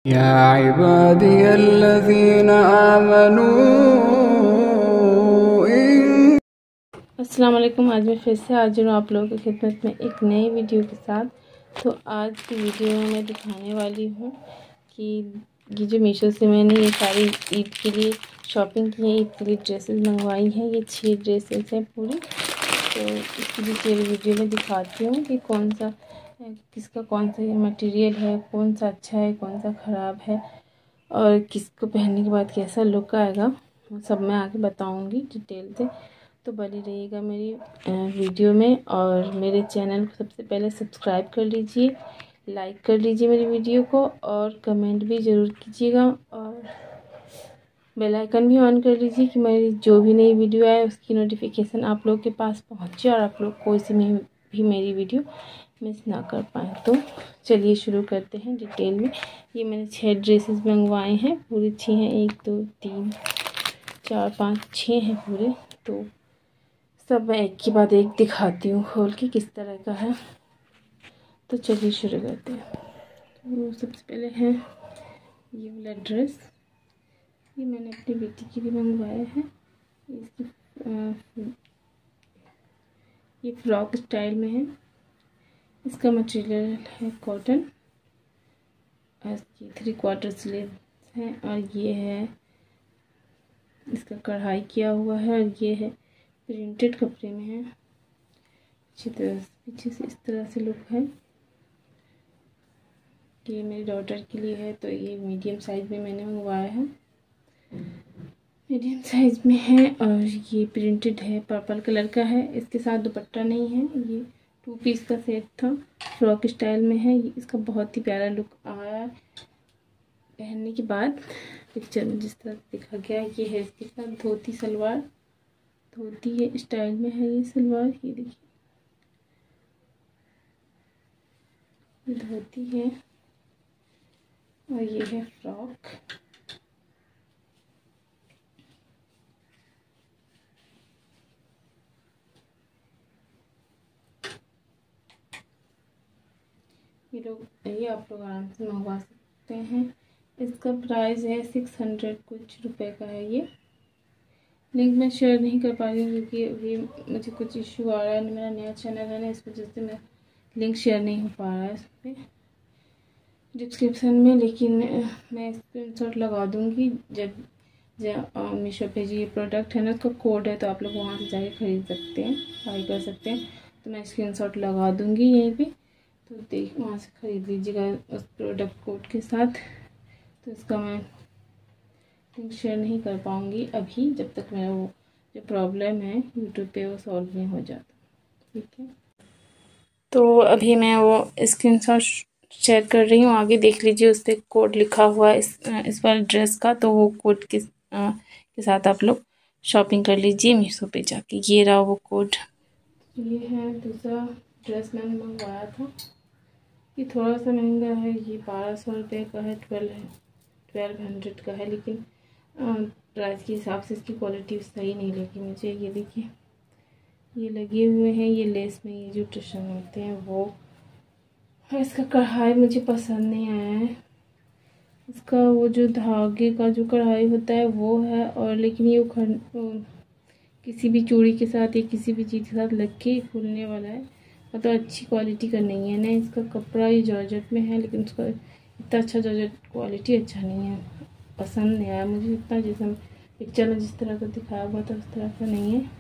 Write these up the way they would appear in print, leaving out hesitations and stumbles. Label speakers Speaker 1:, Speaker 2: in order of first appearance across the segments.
Speaker 1: या इबादियल्लज़ीना आमनू।
Speaker 2: अस्सलाम वालेकुम। आज मैं फिर से हाजिर हूँ आप लोगों की खिदमत में एक नई वीडियो के साथ। तो आज की वीडियो में मैं दिखाने वाली हूँ कि ये जो मीशो से मैंने ये सारी ईद के लिए शॉपिंग की है, ईद के लिए ड्रेसेस मंगवाई हैं। ये 6 ड्रेसेस हैं पूरी। तो इसकी डिटेल वीडियो में दिखाती हूँ कि कौन सा किसका कौन सा मटेरियल है, कौन सा अच्छा है, कौन सा ख़राब है और किसको पहनने के बाद कैसा लुक आएगा, वो सब मैं आगे बताऊँगी डिटेल से। तो बनी रहिएगा मेरी वीडियो में और मेरे चैनल को सबसे पहले सब्सक्राइब कर लीजिए, लाइक कर लीजिए मेरी वीडियो को और कमेंट भी ज़रूर कीजिएगा और बेल आइकन भी ऑन कर लीजिए कि मेरी जो भी नई वीडियो आए उसकी नोटिफिकेशन आप लोग के पास पहुंचे और आप लोग कोई सी भी मेरी वीडियो मिस ना कर पाएँ। तो चलिए शुरू करते हैं डिटेल में। ये मैंने 6 ड्रेसेस मंगवाए हैं, पूरे 6 हैं, 1 2 3 4 5 6 हैं पूरे। तो सब मैं एक के बाद एक दिखाती हूँ खोल के किस तरह का है। तो चलिए शुरू करते हैं। तो सबसे पहले है ये वाला ड्रेस। ये मैंने अपनी बेटी के लिए मंगवाया है। ये फ्रॉक स्टाइल में है। इसका मटेरियल है कॉटन और इसकी 3/4 स्लीव है और ये है इसका कढ़ाई किया हुआ है और ये है प्रिंटेड कपड़े में है। अच्छी तरह से पीछे से इस तरह से लुक है। ये मेरी डॉटर के लिए है तो ये मीडियम साइज़ में मैंने मंगवाया है, मीडियम साइज़ में है और ये प्रिंटेड है, पर्पल कलर का है। इसके साथ दुपट्टा नहीं है। ये 2 पीस का सेट था, फ्रॉक स्टाइल में है। इसका बहुत ही प्यारा लुक आया पहनने के बाद। पिक्चर में जिस तरह दिखा गया ये है इसके साथ धोती सलवार, धोती है स्टाइल में है ये सलवार। ये देखिए धोती है और ये है फ्रॉक। ये आप लोग आराम से मंगवा सकते हैं। इसका प्राइस है 600 कुछ रुपए का है। ये लिंक मैं शेयर नहीं कर पा रही हूँ क्योंकि अभी मुझे कुछ इशू आ रहा है, मेरा नया चैनल है ना, इस वजह से मैं लिंक शेयर नहीं हो पा रहा है इस पर डिस्क्रिप्शन में। लेकिन मैं स्क्रीनशॉट लगा दूँगी जब मीशो पे जो ये प्रोडक्ट है ना उसका कोड है तो आप लोग वहाँ से जाके ख़रीद सकते हैं, बाई कर सकते हैं। तो मैं स्क्रीनशॉट लगा दूँगी यहीं पे, तो देख वहाँ से ख़रीद लीजिएगा उस प्रोडक्ट कोड के साथ। तो इसका मैं लिंक शेयर नहीं कर पाऊँगी अभी, जब तक मेरा वो जो प्रॉब्लम है यूट्यूब पे वो सॉल्व नहीं हो जाता। ठीक है, तो अभी मैं वो स्क्रीनशॉट शेयर कर रही हूँ, आगे देख लीजिए। उस पर कोड लिखा हुआ है इस वाले ड्रेस का, तो वो कोड के साथ आप लोग शॉपिंग कर लीजिए मीशो पे जाके। ये रहा वो कोड। ये है दूसरा ड्रेस मैंने मंगवाया था। ये थोड़ा सा महंगा है, ये 1200 रुपये का है, 1200 का है। लेकिन प्राइस के हिसाब से इसकी क्वालिटी सही नहीं लगी मुझे। ये देखिए ये लगे हुए हैं ये लेस में, ये जो टशन होते हैं वो। इसका कढ़ाई मुझे पसंद नहीं आया है। इसका वो जो धागे का जो कढ़ाई होता है वो है, और लेकिन ये किसी भी चूड़ी के साथ या किसी भी चीज़ के साथ लग के खुलने वाला है। मतलब अच्छी क्वालिटी का नहीं है ना। इसका कपड़ा ये जॉर्जेट में है लेकिन उसका इतना अच्छा जॉर्जेट क्वालिटी अच्छा नहीं है, पसंद नहीं आया मुझे इतना। जैसा पिक्चर में जिस तरह का दिखाया हुआ था उस तरह का नहीं है।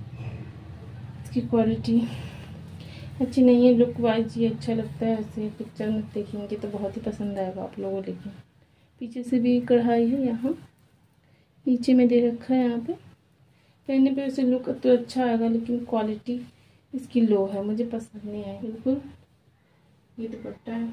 Speaker 2: इसकी क्वालिटी अच्छी नहीं है, लुक वाइज ये अच्छा लगता है, ऐसे पिक्चर में देखेंगे तो बहुत ही पसंद आएगा आप लोगों। लेकिन पीछे से भी कढ़ाई है, यहाँ नीचे में दे रखा है। यहाँ पे पहनने पे वैसे लुक तो अच्छा आएगा लेकिन क्वालिटी इसकी लो है, मुझे पसंद नहीं आई बिल्कुल। ये दुपट्टा है,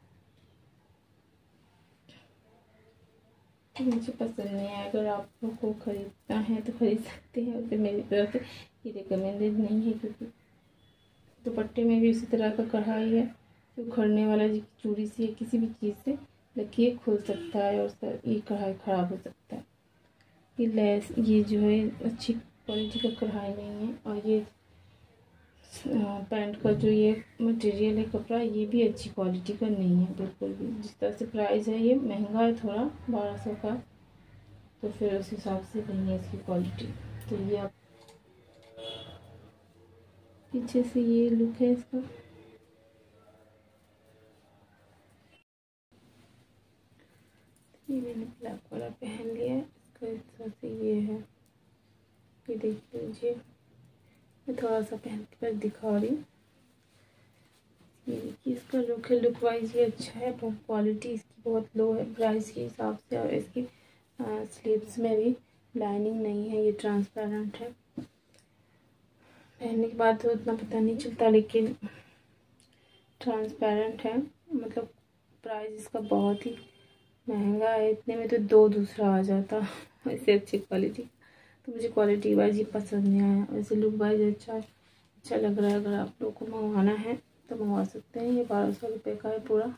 Speaker 2: तो मुझे पसंद नहीं आया। अगर आप लोग को ख़रीदना है तो ख़रीद सकते हैं, और फिर मेरी तरफ से ये रिकमेंडेड नहीं है क्योंकि दुपट्टे में भी इसी तरह का कढ़ाई है जो उखड़ने वाला, चूड़ी से या किसी भी चीज़ से लकीर खुल सकता है और ये कढ़ाई ख़राब हो सकता है। ये लेस ये जो है अच्छी क्वालिटी का कढ़ाई नहीं है, और ये पैंट का जो ये मटेरियल है कपड़ा, ये भी अच्छी क्वालिटी का नहीं है बिल्कुल भी। जिस तरह से प्राइस है, ये महंगा है थोड़ा 1200 का, तो फिर उस हिसाब से नहीं है इसकी क्वालिटी। तो ये आप पीछे से ये लुक है इसका। ये मैंने ब्लैक वाला पहन लिया है, इसका इस तरह से ये है, ये देख लीजिए। मैं थोड़ा सा पहन कर दिखा रही हूँ। ये देखिए इसका लुक है, लुक वाइज ये अच्छा है, पर क्वालिटी इसकी बहुत लो है प्राइस के हिसाब से। और इसकी स्लीव्स में भी लाइनिंग नहीं है, ये ट्रांसपेरेंट है। पहनने के बाद तो उतना पता नहीं चलता, लेकिन ट्रांसपेरेंट है। मतलब प्राइस इसका बहुत ही महंगा है, इतने में तो दो दूसरा आ जाता इससे अच्छी क्वालिटी। तो मुझे क्वालिटी वाइज ही पसंद नहीं आया। वैसे लुक वाइज अच्छा लग रहा है। अगर आप लोग को मंगवाना है तो मंगवा सकते हैं। ये 1200 रुपये का है पूरा।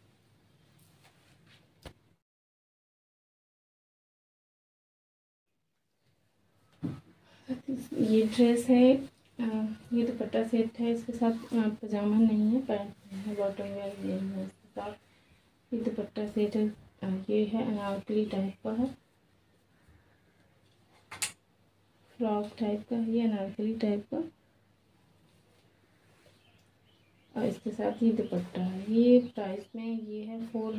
Speaker 2: ये ड्रेस है, ये दुपट्टा सेट है, इसके साथ पजामा नहीं है, पैंट है, बॉटम वेयर ये है इसके साथ। ये दुपट्टा सेट है, ये है अनारकली टाइप का है, फ्रॉक टाइप का, ये अनारकली टाइप का। और इसके साथ ये दुपट्टा है। ये प्राइस में ये है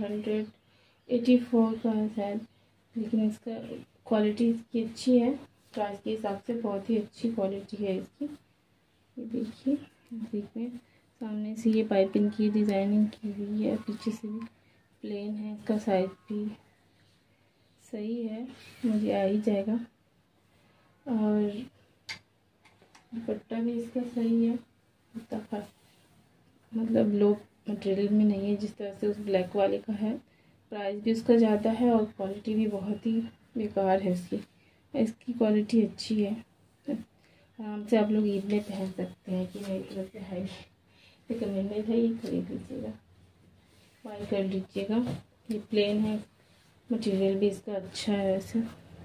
Speaker 2: 484 का है शायद, लेकिन इसका क्वालिटी इसकी अच्छी है, प्राइस के हिसाब से बहुत ही अच्छी क्वालिटी है इसकी। ये देखिए सामने से ये पाइपिंग की डिज़ाइनिंग की हुई है, पीछे से भी प्लेन है, इसका साइज भी सही है, मुझे आ ही जाएगा। और दुपट्टा भी इसका सही है, मतलब लो मटेरियल में नहीं है जिस तरह से उस ब्लैक वाले का है। प्राइस भी उसका ज़्यादा है और क्वालिटी भी बहुत ही बेकार है इसकी। इसकी क्वालिटी अच्छी है, आराम से आप लोग ईद में पहन सकते हैं। कि मेरी तरफ से है रिकमेंडेड है, ये खरीद लीजिएगा, बाय कर लीजिएगा। ये प्लेन है, मटेरियल भी इसका अच्छा है, वैसे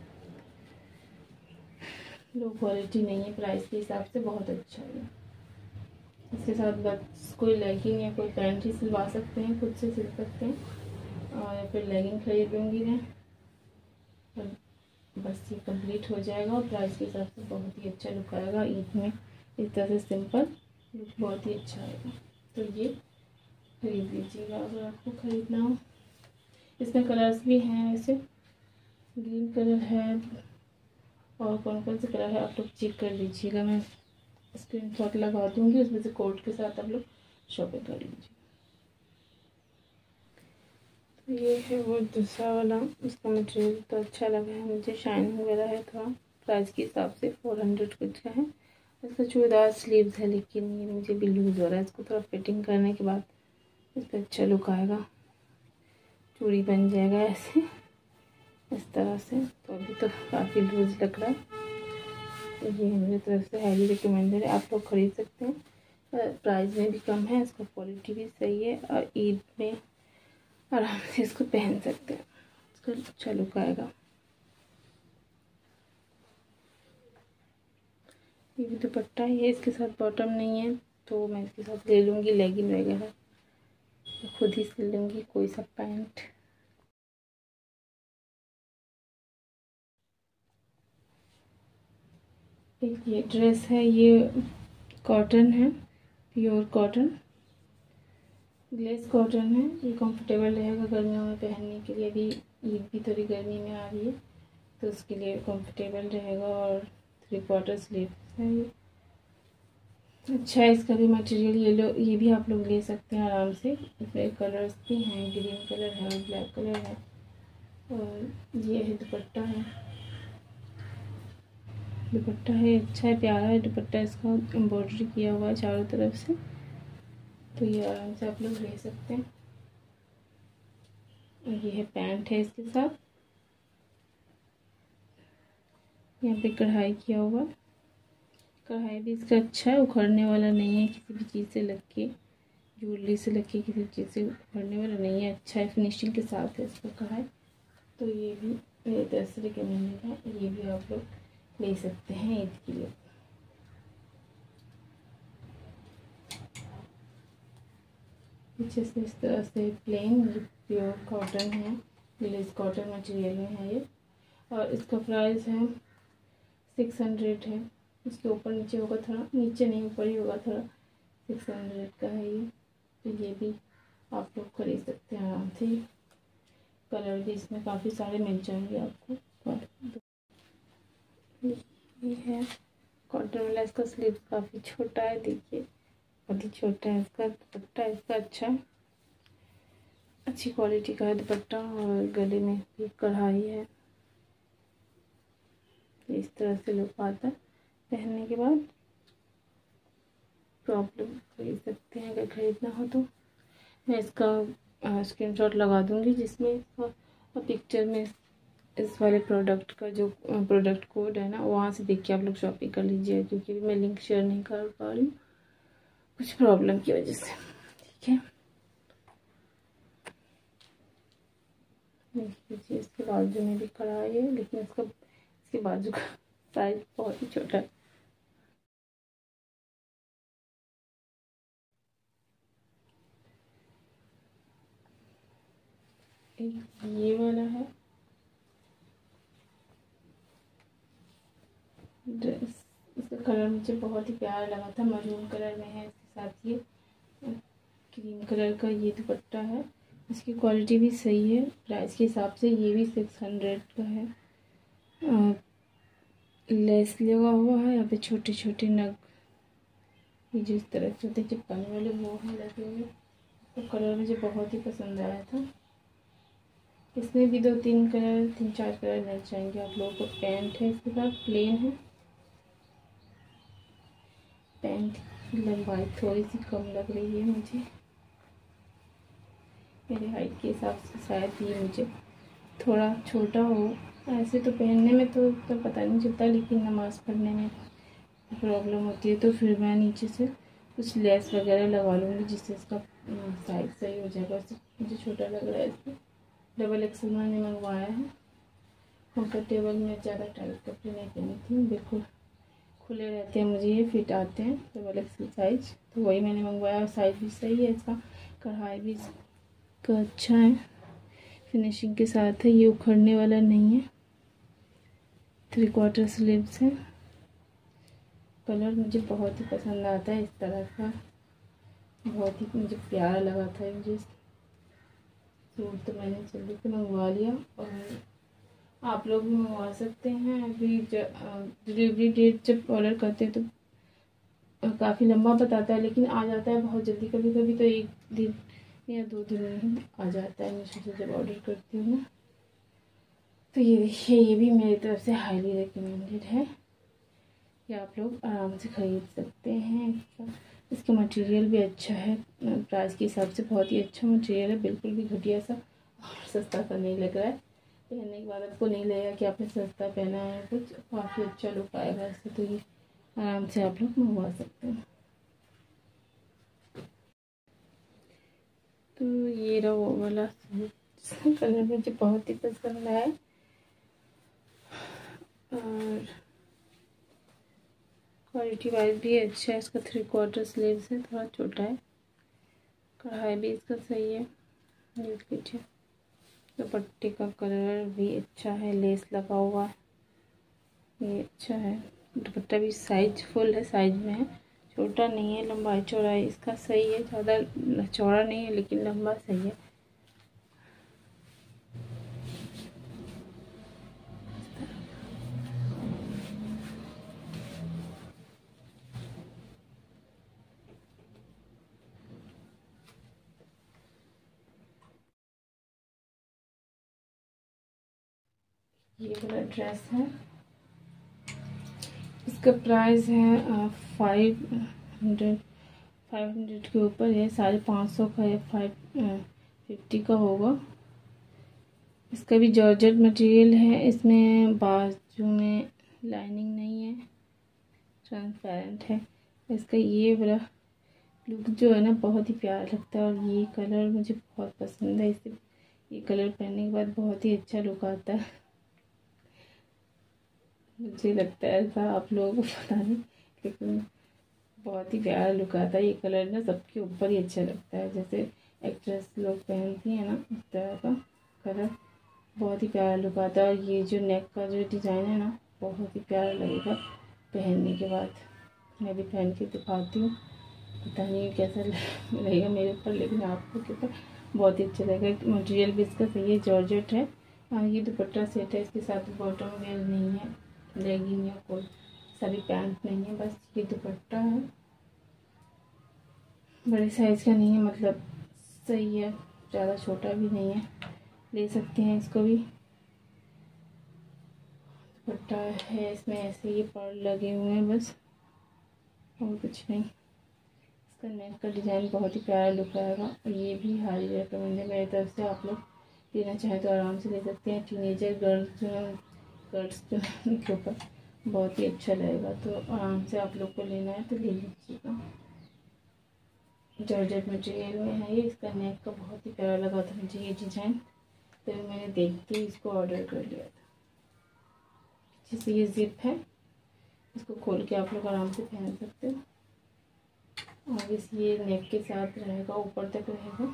Speaker 2: लो क्वालिटी नहीं है, प्राइस के हिसाब से बहुत अच्छा है। इसके साथ बस कोई लेगिंग या कोई पैंट ही सिलवा सकते हैं, खुद से सिल सकते हैं, और फिर लेगिंग खरीद लूँगी मैं, और बस ये कंप्लीट हो जाएगा। और प्राइस के हिसाब से बहुत ही अच्छा लुक आएगा ईद में, इस तरह से सिंपल लुक बहुत ही अच्छा आएगा। तो ये खरीद लीजिएगा अगर आपको खरीदना हो। इसमें कलर्स भी हैं, ऐसे ग्रीन कलर है और कौन कौन से कलर है आप लोग चेक कर लीजिएगा, मैं स्क्रीनशॉट लगा दूँगी, उसमें से कोड के साथ आप लोग शॉपिंग कर लीजिए। तो ये है वो दूसरा वाला, इसका मटेरियल तो अच्छा लगा है मुझे, शाइनिंग वगैरह है थोड़ा, प्राइस के हिसाब से 400 कुछ का है। इसका चूड़ीदार स्लीव्स है, लेकिन ये मुझे भी लूज़ हो रहा है, इसको थोड़ा फिटिंग करने के बाद इस पर अच्छा लुक आएगा, चूड़ी बन जाएगा ऐसे इस तरह से। तो अभी तो काफ़ी लूज़ लग रहा है। तो ये मेरी तरफ से हाईली रिकमेंडेड है, आप लोग खरीद सकते हैं। प्राइस में भी कम है, इसका क्वालिटी भी सही है, और ईद में आराम से इसको पहन सकते हैं, इसका अच्छा लुक आएगा। ये भी दुपट्टा है, इसके साथ बॉटम नहीं है, तो मैं इसके साथ ले लूँगी लेगिंग वगैरह, तो खुद ही सिल लूँगी कोई सा पैंट। एक ये ड्रेस है, ये कॉटन है, प्योर कॉटन, ग्लेस कॉटन है। ये कंफर्टेबल रहेगा गर्मियों में पहनने के लिए, अभी ईद भी थोड़ी गर्मी में आ रही है, तो उसके लिए कंफर्टेबल रहेगा। और 3/4 स्लीव है ये, अच्छा है इसका भी मटेरियल। ये भी आप लोग ले सकते हैं आराम से, इसमें कलर्स भी हैं, ग्रीन कलर है और ब्लैक कलर है। और ये है दुपट्टा है, दुपट्टा है अच्छा है, प्यारा है दुपट्टा, इसका एम्ब्रॉयडरी किया हुआ है चारों तरफ से, तो ये आराम से आप लोग ले सकते हैं। और ये है पैंट है, इसके साथ यहाँ पे कढ़ाई किया हुआ, कढ़ाई भी इसका अच्छा है, उखड़ने वाला नहीं है, किसी भी चीज़ से लग के, ज्वेलरी से लग के किसी चीज़ से उखड़ने वाला नहीं है, अच्छा है, फिनिशिंग के साथ है इसका कढ़ाई। तो ये भी मेरी तरफ से रिकमेंडेड है, ये भी आप लोग ले सकते हैं ईद के लिए। पीछे से इस तरह से प्लेन प्योर कॉटन है, लेस कॉटन मटेरियल में है ये। और इसका प्राइस है 600 है। इसके ऊपर नीचे होगा, थोड़ा नीचे नहीं ऊपर ही होगा थोड़ा। 600 का है ये। तो ये भी आप लोग खरीद सकते हैं आराम से। कलर भी इसमें काफ़ी सारे मिल जाएंगे आपको। ये है कॉटन वाला, इसका स्लीव काफ़ी छोटा है, देखिए बहुत ही छोटा है। इसका दुपट्टा इसका अच्छा है, अच्छी क्वालिटी का है दुपट्टा। और गले में भी कढ़ाई है, इस तरह से लुक आता है। पहनने के बाद प्रॉब्लम खरीद सकते हैं, अगर खरीदना हो तो। मैं इसका स्क्रीनशॉट लगा दूंगी, जिसमें इसका पिक्चर में इस वाले प्रोडक्ट का जो प्रोडक्ट कोड है ना, वहाँ से देख के आप लोग शॉपिंग कर लीजिए, क्योंकि मैं लिंक शेयर नहीं कर पा रही हूँ कुछ प्रॉब्लम की वजह से। ठीक है, देखिए इसके बाजू में भी कढ़ाई है, लेकिन इसके बाजू का साइज बहुत ही छोटा है। एक ये वाला है ड्रेस, इसका कलर मुझे बहुत ही प्यारा लगा था, मरून कलर में है। इसके साथ ये क्रीम कलर का ये दुपट्टा है। इसकी क्वालिटी भी सही है, प्राइस के हिसाब से ये भी 600 का है। लेस लगा हुआ है यहाँ पे, छोटे छोटे नग, ये जिस तरह से होते चिपकाने वाले वो हैं लगे हुए। तो कलर मुझे बहुत ही पसंद आया था। इसमें भी 2-3 कलर, 3-4 कलर मिल जाएंगे आप लोगों को। पैंट है इसके साथ, प्लेन है। पैंट की लंबाई थोड़ी सी कम लग रही है मुझे, मेरे हाइट के हिसाब से शायद ये मुझे थोड़ा छोटा हो। ऐसे तो पहनने में तो पता नहीं चलता, लेकिन नमाज़ पढ़ने में प्रॉब्लम होती है, तो फिर मैं नीचे से कुछ लेस वगैरह लगा लूँगी, जिससे इसका साइज सही हो जाएगा। वैसे मुझे छोटा लग रहा है इसमें। डबल एक्सल मैंने मंगवाया है, कंफर्टेबल में, ज़्यादा टाइट कपड़े नहीं पहनती हूँ, बिल्कुल खुले रहते हैं मुझे, ये फिट आते हैं डबल एक्सल साइज, तो वही मैंने मंगवाया। और साइज भी सही है इसका, कढ़ाई भी इसका अच्छा है, फिनिशिंग के साथ है, ये उखड़ने वाला नहीं है। 3/4 स्लीव्स है। कलर मुझे बहुत ही पसंद आता है इस तरह का, बहुत ही मुझे प्यारा लगा था मुझे सूट, तो मैंने जल्दी से मंगवा लिया। और आप लोग भी मंगवा सकते हैं। अभी डिलीवरी डेट जब ऑर्डर करते हैं तो काफ़ी लंबा बताता है, लेकिन आ जाता है बहुत जल्दी। कभी कभी तो 1 दिन या 2 दिन में आ जाता है मीशो से जब ऑर्डर करती हूँ ना। तो ये देखिए, ये भी मेरी तरफ से हाईली रिकमेंडेड है, कि आप लोग आराम से ख़रीद सकते हैं। इसका मटेरियल भी अच्छा है, प्राइस के हिसाब से बहुत ही अच्छा मटेरियल है, बिल्कुल भी घटिया सा और सस्ता सा नहीं लग रहा है। पहनने के बाद आपको नहीं लगेगा कि आपने सस्ता पहना है, कुछ काफ़ी अच्छा लुक आएगा इससे। तो ये आराम से आप लोग मंगवा सकते हैं। तो ये रहा वो वाला सूट, कलर मुझे बहुत ही पसंद आया। और क्वालिटी वाइज भी अच्छा है। इसका 3/4 स्लीव्स है, थोड़ा छोटा है। कढ़ाई भी इसका सही है, देख लीजिए। दुपट्टे का कलर भी अच्छा है, लेस लगा हुआ है, ये अच्छा है। दुपट्टा भी साइज फुल है, साइज में है, छोटा नहीं है। लंबाई चौड़ाई इसका सही है, ज़्यादा चौड़ा नहीं है, लेकिन लंबा सही है। ये वाला ड्रेस है, इसका प्राइस है 500 के ऊपर है, 550 का है, 550 का होगा। इसका भी जॉर्जेट मटेरियल है, इसमें बाजू में लाइनिंग नहीं है, ट्रांसपेरेंट है। इसका ये वाला लुक जो है ना, बहुत ही प्यारा लगता है। और ये कलर मुझे बहुत पसंद है, इसे ये कलर पहनने के बाद बहुत ही अच्छा लुक आता है, मुझे लगता है ऐसा, आप लोगों को पता नहीं, लेकिन बहुत ही प्यारा लुक आता है। ये कलर ना सबके ऊपर ही अच्छा लगता है, जैसे एक्ट्रेस लोग पहनती हैं ना, इस तरह का कलर बहुत ही प्यारा लुक आता है। और ये जो नेक का जो डिज़ाइन है ना, बहुत ही प्यारा लगेगा पहनने के बाद। मैं भी पहन के दिखाती हूँ, पता नहीं कैसा लगेगा मेरे ऊपर, लेकिन आपको के ऊपर बहुत ही अच्छा लगेगा। मटेरियल भी इसका सही है, जॉर्जेट है। और ये दुपट्टा सेट है, इसके साथ बॉटम वेयर नहीं है, लेगिंग या कोई सभी पैंट नहीं है, बस ये दुपट्टा है। बड़े साइज़ का नहीं है, मतलब सही है, ज़्यादा छोटा भी नहीं है, ले सकते हैं इसको भी। दुपट्टा है, इसमें ऐसे ही पर्ल लगे हुए हैं बस, और कुछ नहीं। इसका नेक का डिज़ाइन बहुत ही प्यारा लुक आएगा। और ये भी हाईली रिकमेंड है मेरी तरफ से। आप लोग लेना चाहें तो आराम से ले सकते हैं। टीनेजर गर्ल्स के ऊपर बहुत ही अच्छा लगेगा, तो आराम से आप लोग को लेना है तो ले लीजिएगा। जॉर्जेट मटेरियल में है ये। इसका नेक का बहुत ही प्यारा लगा था मुझे ये डिज़ाइन, तो मैंने देखते ही इसको ऑर्डर कर लिया था। जैसे ये जिप है, इसको खोल के आप लोग आराम से पहन सकते हो। और इस ये नेक के साथ रहेगा, ऊपर तक रहेगा।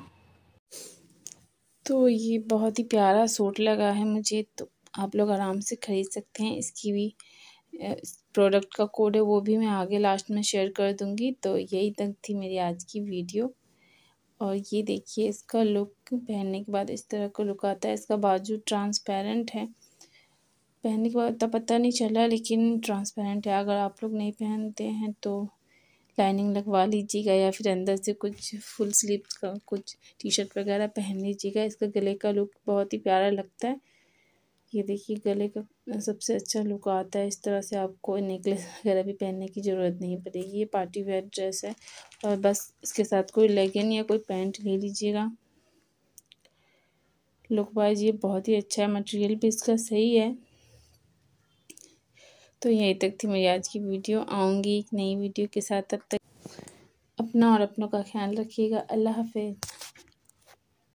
Speaker 2: तो ये बहुत ही प्यारा सूट लगा है मुझे, तो आप लोग आराम से ख़रीद सकते हैं। इसकी भी प्रोडक्ट का कोड है, वो भी मैं आगे लास्ट में शेयर कर दूँगी। तो यही तक थी मेरी आज की वीडियो। और ये देखिए इसका लुक, पहनने के बाद इस तरह का लुक आता है। इसका बाजू ट्रांसपेरेंट है, पहनने के बाद इतना पता नहीं चला, लेकिन ट्रांसपेरेंट है। अगर आप लोग नहीं पहनते हैं तो लाइनिंग लगवा लीजिएगा, या फिर अंदर से कुछ फुल स्लीव्स का कुछ टी शर्ट वगैरह पहन लीजिएगा। इसका गले का लुक बहुत ही प्यारा लगता है। ये देखिए गले का सबसे अच्छा लुक आता है। इस तरह से आपको नेकलेस वगैरह भी पहनने की ज़रूरत नहीं पड़ेगी। ये पार्टी वेयर ड्रेस है, और बस इसके साथ कोई लेगिन या कोई पैंट ले लीजिएगा। लुक वाइज ये बहुत ही अच्छा है, मटेरियल भी इसका सही है। तो यहीं तक थी मेरी आज की वीडियो। आऊँगी एक नई वीडियो के साथ, तब तक अपना और अपनों का ख्याल रखिएगा। अल्लाह हाफ़िज़।